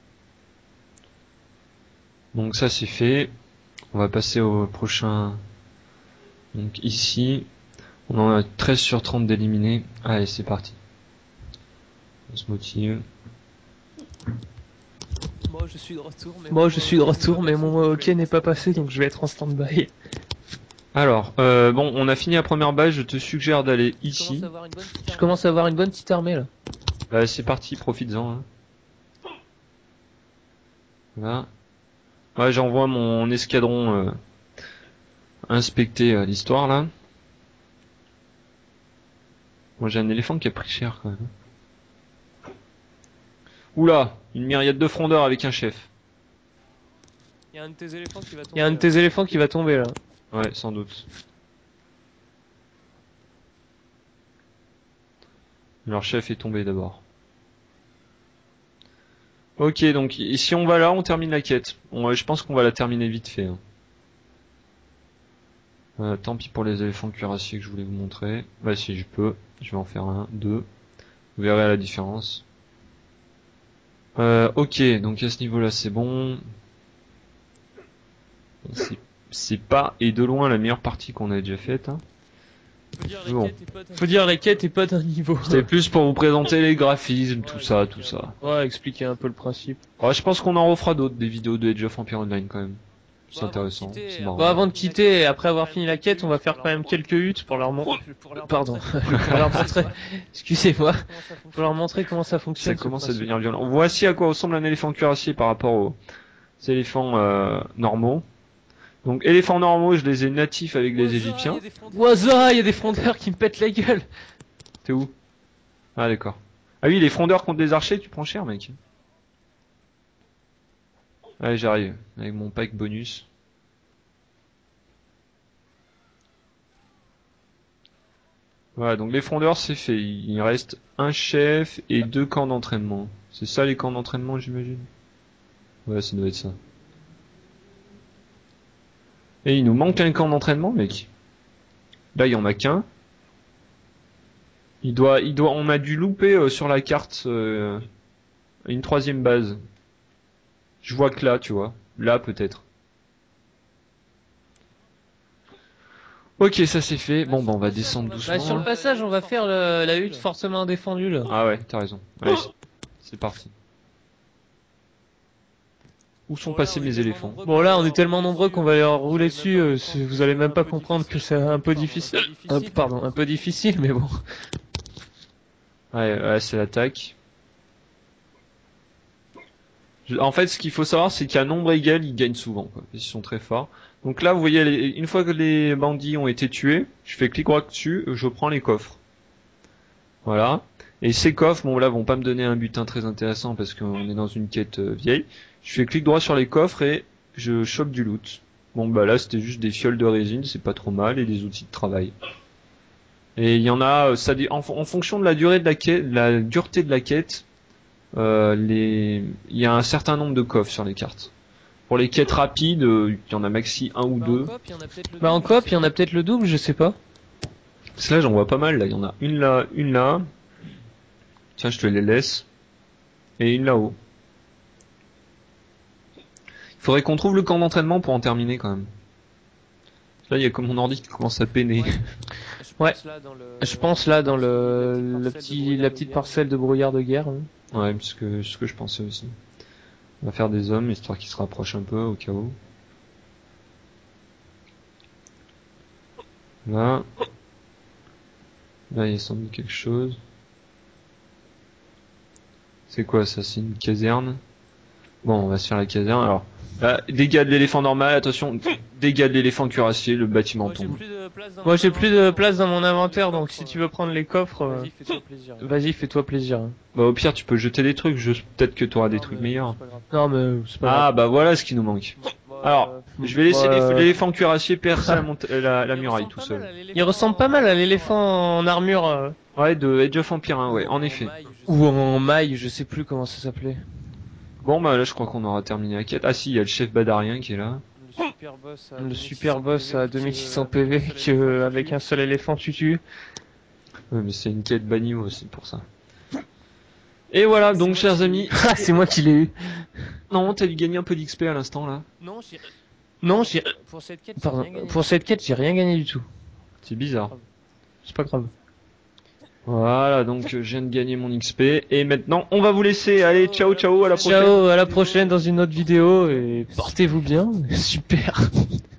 Donc ça c'est fait. On va passer au prochain. Donc ici, on en a 13 sur 30 d'éliminés. Allez, c'est parti. On se motive. Moi je suis de retour, mais Moi, je suis de retour, mais mon OK n'est pas passé, donc je vais être en stand-by. Alors, bon, on a fini la première base, je te suggère d'aller je ici. commence à avoir une bonne petite Je armée. commence à avoir une bonne petite armée, là. Bah, c'est parti, profites-en. Hein. Voilà. Ouais, j'envoie mon escadron inspecter l'histoire, là. Moi, j'ai un éléphant qui a pris cher, quand même. Oula, une myriade de frondeurs avec un chef. Il y a un de tes éléphants qui va tomber. Il y a un de tes éléphants qui va tomber, là. Ouais, sans doute. Leur chef est tombé d'abord. Ok, donc si on va là, on termine la quête. Je pense qu'on va la terminer vite fait. Hein. Tant pis pour les éléphants cuirassiers que je voulais vous montrer. Bah si je peux, je vais en faire un, deux. Vous verrez la différence. Ok, donc à ce niveau-là c'est bon. C'est pas et de loin la meilleure partie qu'on a déjà faite. Hein. Faut dire, Bon. Faut dire, la quête est pas d'un niveau. C'était plus pour vous présenter les graphismes, tout ça, tout ça. Ouais, expliquer un peu le principe. Ouais, je pense qu'on en refera d'autres, des vidéos de Age of Empires Online quand même. C'est Bon, intéressant, avant de quitter, c'est marrant. Bon, avant de quitter, après avoir fini la quête, on va faire quand même quelques huttes pour leur montrer. Pardon. Pour leur montrer. Excusez-moi. Pour leur montrer comment ça Ça fonctionne. commence ce à devenir violent. Voici à quoi ressemble un éléphant cuirassier par rapport aux éléphants normaux. Donc éléphants normaux, je les ai natifs avec les Égyptiens. Waza, il y a des frondeurs qui me pètent la gueule. T'es où? Ah d'accord. Ah oui, les frondeurs contre les archers, tu prends cher mec. Allez, j'arrive, avec mon pack bonus. Voilà, donc les frondeurs c'est fait. Il reste un chef et 2 camps d'entraînement. C'est ça les camps d'entraînement j'imagine? Ouais, ça doit être ça. Et il nous manque un camp d'entraînement mec. Là il y en a qu'un. On a dû louper sur la carte une 3e base. Je vois que là, tu vois. Là, peut-être. Ok, ça c'est fait. Bon, bah on va descendre doucement. Bah, sur le passage, on va faire la hutte fortement défendue, là. Ah ouais, t'as raison. Allez, c'est parti. Où sont passés mes éléphants? Bon, là, on est tellement nombreux qu'on va leur rouler dessus. Vous allez même pas comprendre que c'est un peu difficile. Pardon, un peu difficile, mais bon. Ouais, c'est l'attaque. En fait, ce qu'il faut savoir, c'est qu'à nombre égal, ils gagnent souvent, quoi. Ils sont très forts. Donc là, vous voyez, une fois que les bandits ont été tués, je fais clic droit dessus, je prends les coffres. Voilà. Et ces coffres, bon là, vont pas me donner un butin très intéressant parce qu'on est dans une quête vieille. Je fais clic droit sur les coffres et je chope du loot. Bon bah là, c'était juste des fioles de résine, c'est pas trop mal, et des outils de travail. Et il y en a, en fonction de la durée de la quête, la dureté de la quête, il y a un certain nombre de coffres sur les cartes. Pour les quêtes rapides, il y en a maxi 1 ou 2. Bah en coop, il y en a peut-être le double, je sais pas. Parce que là, j'en vois pas mal, là. Il y en a une là, une là. Tiens, je te les laisse. Et une là-haut. Il faudrait qu'on trouve le camp d'entraînement pour en terminer quand même. Là, il y a comme mon ordi qui commence à peiner. Ouais. Je pense là dans la petite parcelle de brouillard de guerre. Hein. Ouais, ce que je pensais aussi. On va faire des hommes, histoire qu'ils se rapprochent un peu, au cas où. Là. Là, il y a sans doute quelque chose. C'est quoi ça? C'est une caserne? Bon, on va se faire la caserne. Alors, là, dégâts de l'éléphant normal, attention, dégâts de l'éléphant cuirassier, le bâtiment tombe. Moi j'ai plus de place dans mon inventaire, donc si tu veux prendre les coffres, Vas-y, fais-toi plaisir. vas-y, fais-toi plaisir. Hein. Bah au pire, tu peux jeter des trucs, peut-être que tu auras des trucs meilleurs. Non mais c'est pas Ah bah voilà ce qui nous manque. Alors, je vais laisser l'éléphant cuirassier percer la muraille tout seul. Il ressemble pas mal à l'éléphant en armure. Ouais, de Age of Empires 1, ouais, en effet. Ou en maille, je sais plus comment ça s'appelait. Bon bah là je crois qu'on aura terminé la quête. Ah si, il y a le chef badarien qui est là. Le super boss à 2600 PV que avec un seul éléphant tu tues. Ouais, mais c'est une quête bannie aussi pour ça. Et voilà, donc chers amis. Ah, c'est moi qui l'ai eu. Non, t'as dû gagner un peu d'XP à l'instant là. Non, j'ai Pour cette quête, pardon. Pour cette quête, j'ai rien gagné du tout. C'est bizarre. C'est pas grave. Voilà, donc je viens de gagner mon XP et maintenant on va vous laisser. Allez, ciao ciao, à la prochaine. Ciao, à la prochaine dans une autre vidéo et portez-vous bien. Super.